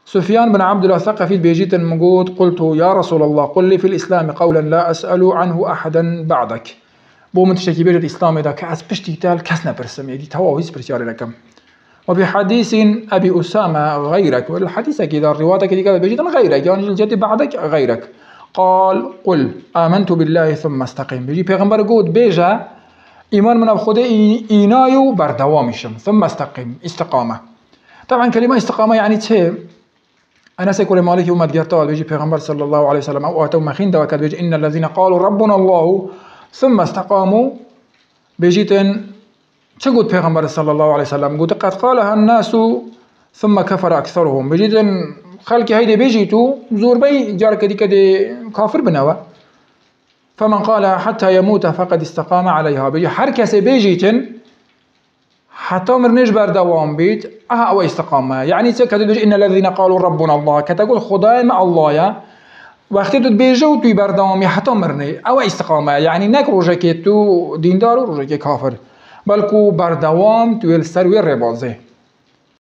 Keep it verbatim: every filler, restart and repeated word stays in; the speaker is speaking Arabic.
سفيان بن عبد الله الثقفي بيجيت المقود قلت يا رسول الله قل لي في الإسلام قولا لا أسأل عنه أحدا بعدك. بو من تشتكي بيجت الإسلام إذا كأس بشتي تال كسنا برسم يدي تواويس برسياري لكم. وبحديث أبي أسامة غيرك، والحديث كذا الرواية كذا بيجيت غيرك يعني الجدي بعدك غيرك. قال قل آمنت بالله ثم استقيم. بيجي پیغمبر قود بيجا إيمان من أبخده إينايو بردوامشم ثم استقيم استقامة. طبعا كلمة استقامة يعني تشي أنا سيكون مالك يوم تقرطال بيجي پیغمبر صلى الله عليه وسلم أو أتوا مخين دوكات بيجي إن الذين قالوا ربنا الله ثم استقاموا. بيجيتن تقول پیغمبر صلى الله عليه وسلم قد قد قالها الناس ثم كفر أكثرهم. بيجيتن خلق هيدي بيجيتو زور بي جارك دي كدي كافر بنوا. فمن قال حتى يموت فقد استقام عليها. بيجي حركة بيجيتن حتى مرنيش بردوام بيت أها أو استقامة يعني تكتب إن الذين قالوا ربنا الله كتقول خداي مع الله يا وقتی تو بیجو توی بردامی حتی مرنی او استقامه يعني نك روجه که تو دیندار و روجه که کافر بلکو بردوام توی السر و ربازه.